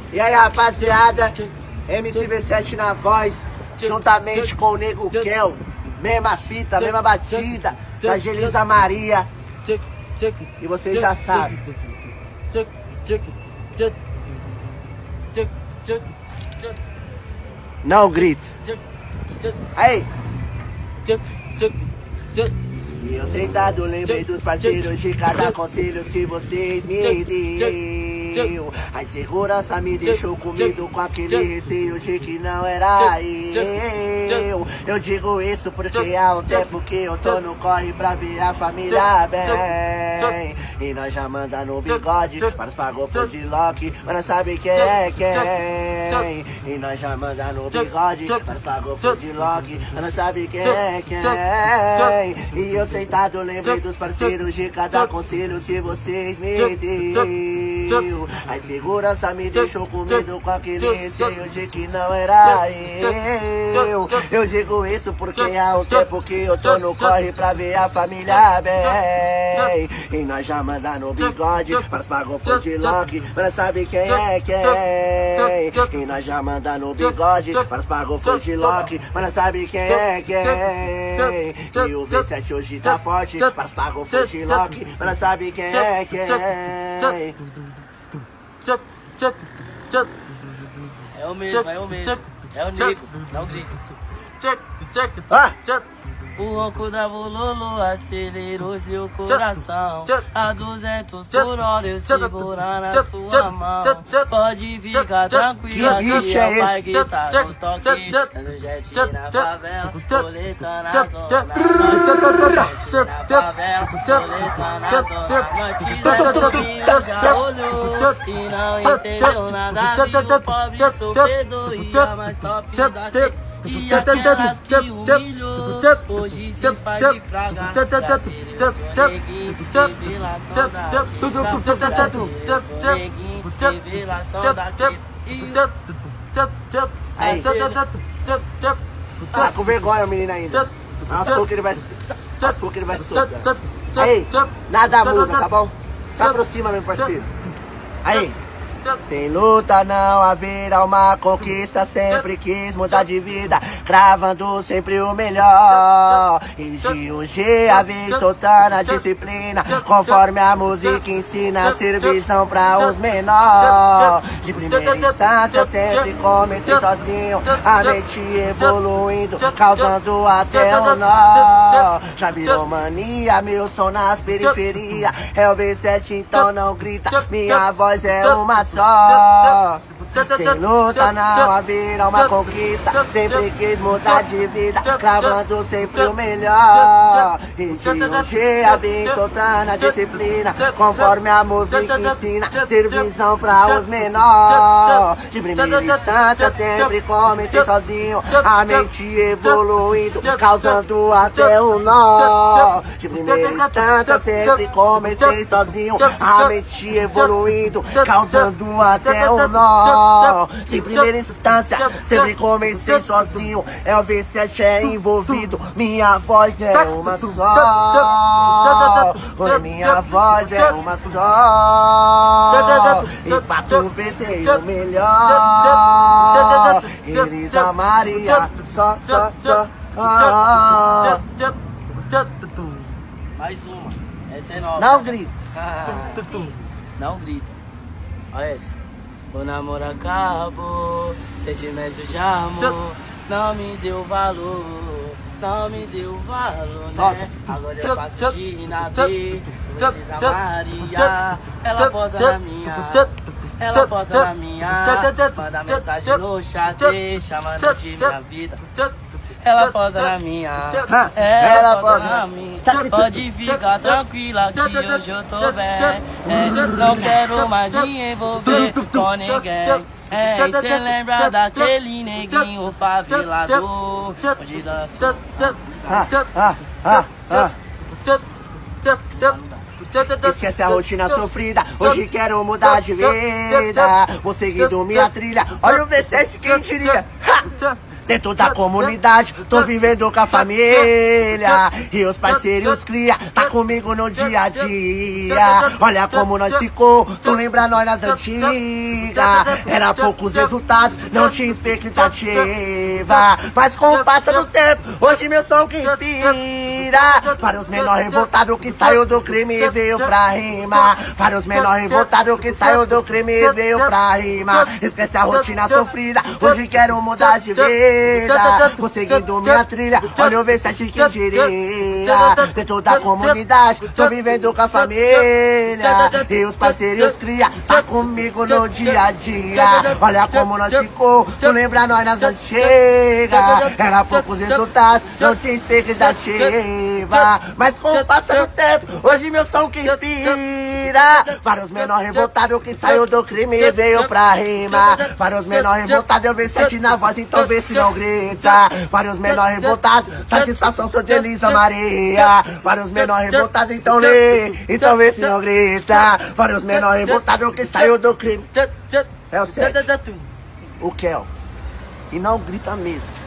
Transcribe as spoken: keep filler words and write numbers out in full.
E aí, rapaziada, M C V sete na voz, juntamente com o Nego Kel, mesma fita, mesma batida, da Angelisa Maria. E vocês já sabem. Não grita. Aí. E eu sentado lembrei dos parceiros de cada conselhos que vocês me deu. A insegurança me deixou com medo, com aquele receio de que não era eu. Eu digo isso porque há um tempo que eu tô no corre pra ver a família bem. E nós já manda no bigode para os pagofos de Loki, mas não sabe quem é quem. E nós já manda no bigode para os pagofos de Loki, mas não sabe quem é quem. E eu sentado lembrei dos parceiros de cada conselho que vocês me deu. A insegurança me deixou com medo, com aquele receio de que não era eu. Eu digo isso porque há um tempo que eu tô no corre pra ver a família bem. E nós já manda no bigode para os pagofos de Loki, mas não sabe quem é quem. E nós já manda no bigode para os pagofos de Loki, mas não sabe quem é quem. E o V sete hoje tá forte para os pagofos de Loki, mas não sabe quem é quem. É o mesmo, é o mesmo. É o Nego, não grita. Ah! O ronco da Bololo acelerou seu coração. A duzentos por hora eu segurar na sua mão. Pode ficar tranquila que eu vai gritar no toque. Dando jet na favela, coleta na zona norte. Jet na favela, coleta na zona norte. Zé já olhou e não entendeu nada. Viu o pobre sofredor e a mais top daqui. E aquelas que humilhou, hoje se faz de praga. Brasileiro, sou neguinho, revelação daqui. Sou neguinho, revelação daqui. Aí, tá com vergonha, menina ainda. Aos poucos ele vai, aos poucos ele vai se soltar. Aí, nada muda, tá bom? Se aproxima, meu parceiro. Aí. Sem luta não haverá uma conquista, sempre quis mudar de vida, cravando sempre o melhor. E de um G a vez soltando a disciplina, conforme a música ensina, servição pra os menores. De primeira instância sempre comecei sozinho, a mente evoluindo, causando até o nó. Já virou mania, meu som nas periferias, é o V sete então não grita, minha voz é uma só. Sem luta não haverá uma conquista, sempre quis mudar de vida, cravando sempre o melhor. E de um dia vim soltando a disciplina, conforme a música ensina, servição pra os menores. De primeira instância sempre comecei sozinho, a mente evoluindo, causando até um nó. De primeira instância sempre comecei sozinho, a mente evoluindo, causando até um nó. De primeira instância, sempre comecei sozinho, é o V sete é envolvido, minha voz é uma só. Oi, minha voz é uma só. E pra tu ver tem o melhor. Angelisa Maria, só, só, só. Mais uma, essa é nova. Não grita. Não grita. Olha essa. O namoro acabou, sentimento de amor, não me deu valor, não me deu valor, né? Agora eu passo de navio, Angelisa Maria, ela posa na minha, ela posa na minha, manda mensagem no chat, chamando de minha vida. Ela posa na minha, ela posa na minha. Pode ficar tranquila que hoje eu tô bem. É, não quero mais me envolver com ninguém. É, e cê lembra daquele neguinho favelador onde dançou? Ah, ah, ah, ah. Esquece a rotina sofrida, hoje quero mudar de vida. Vou seguindo minha trilha, olha o V sete quem diria. dentro da comunidade, tô vivendo com a família. E os parceiros cria, tá comigo no dia a dia. Olha como nós ficou, tu lembra nós nas antigas. Era poucos resultados, não tinha expectativa. Mas com o passar do tempo, hoje meu som que inspira. Para os menores revoltados que saiu do crime e veio pra rima. Para os menores revoltados que saiu do crime e veio pra rima. Esquece a rotina sofrida, hoje quero mudar de vida. Vou seguindo minha trilha, olha eu ver se acho que diria. Dentro da comunidade, tô vivendo com a família. E os parceiros cria, tá comigo no dia a dia. Olha como nós ficou, tu lembra nós nas antigas. Era poucos resultados, não tinha expectativa. Mas com o passar do tempo, hoje meu som que inspira. Para os menores revoltados que saiu do crime e veio pra rima. Para os menores revoltados eu venho sete na voz, então vê se não grita. Para os menores revoltados, satisfação sou de Elisa Maria. Para os menores revoltados, então lê, então vê se não grita. Para os menores revoltados que saiu do crime. É o Sete, o Kel. E não grita mesmo.